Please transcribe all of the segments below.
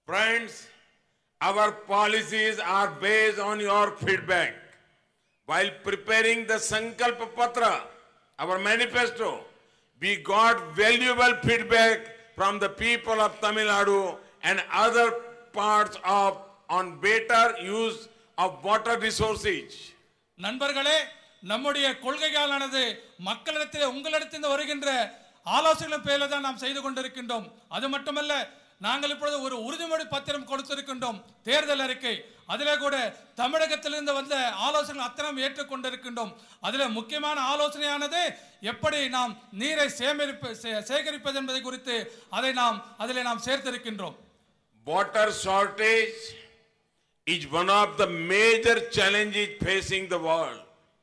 Friends, our policies are based on your feedback. While preparing the Sankalpa Patra, our manifesto, we got valuable feedback from the people of Tamil Nadu and other parts of on better use of water resources. நண்பர்களே, நம்முடைய கொள்கைகளானது மக்களிடத்தில் உங்களிடத்தில் வருகின்ற ஆலோசனைகளின் பேரில் தான் நாம் செய்து கொண்டிருக்கின்றோம். அது மட்டுமல்ல, நாங்கள் இப்பொழுது ஒரு உறுதிமொழி பத்திரம் கொடுத்திருக்கின்றோம், தேர்தல் அறிக்கை. அதிலே கூட தமிழகத்திலிருந்து வந்த ஆலோசனை அத்தனை ஏற்றுக்கொண்டிருக்கின்றோம். அதில் முக்கியமான ஆலோசனையானது எப்படி நாம் நீரை சேகரிப்பது என்பதை குறித்து அதிலே நாம் சேர்த்திருக்கின்றோம். Water shortage is one of the major challenges facing the world.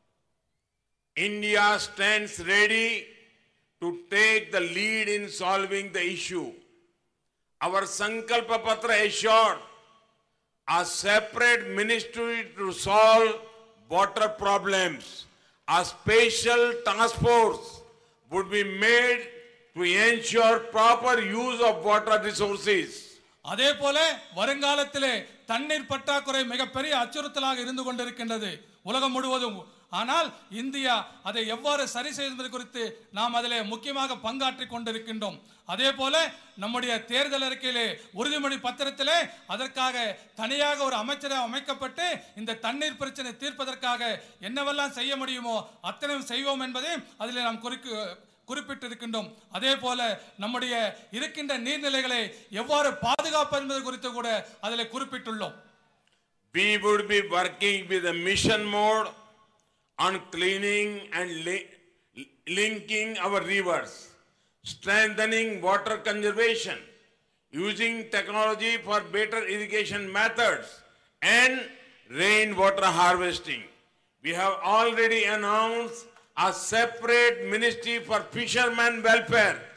India stands ready to take the lead in solving the issue. Our Sankalpa Patra assured a separate ministry to solve water problems. A special task force would be made to ensure proper use of water resources. அதே போல வருங்காலத்திலே தண்ணீர் பற்றாக்குறை மிகப்பெரிய அச்சுறுத்தலாக இருந்து கொண்டிருக்கின்றது உலகம் முழுவதும். ஆனால் இந்தியா அதை எவ்வாறு சரி செய்வது குறித்து நாம் அதிலே முக்கியமாக பங்காற்றி கொண்டிருக்கின்றோம். அதே போல நம்முடைய தேர்தல் அறிக்கையிலே உறுதிமொழி பத்திரத்திலே அதற்காக தனியாக ஒரு அமைச்சரை அமைக்கப்பட்டு இந்த தண்ணீர் பிரச்சனை தீர்ப்பதற்காக என்னவெல்லாம் செய்ய முடியுமோ அத்தனையும் செய்வோம் என்பதை அதிலே நாம் குறிப்பிட்டிருக்கின்றோம். அதே போல நம்முடைய இருக்கின்ற நீர்நிலைகளை எவ்வாறு பாதுகாப்பது என்பது குறித்து கூட அதில் குறிப்பிட்டுள்ளோம். We would be working with a mission mode on cleaning and linking our rivers, strengthening water conservation, using technology for better irrigation methods and rainwater harvesting. We have already announced a separate ministry for fishermen welfare